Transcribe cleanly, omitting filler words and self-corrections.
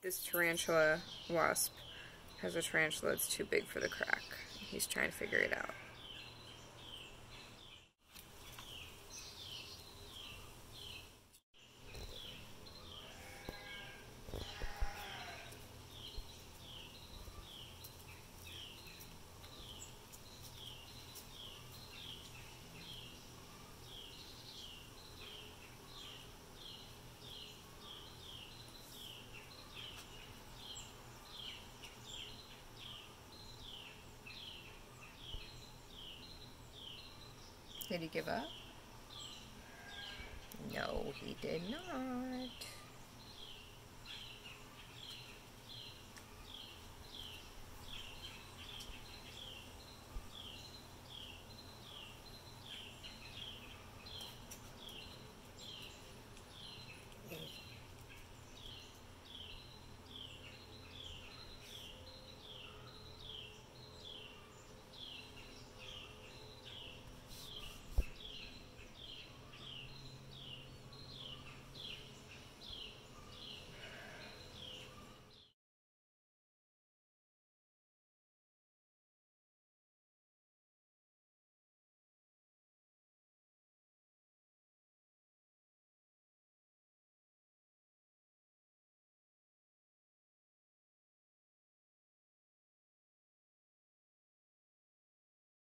This tarantula wasp has a tarantula that's too big for the crack. He's trying to figure it out. Did he give up? No, he did not.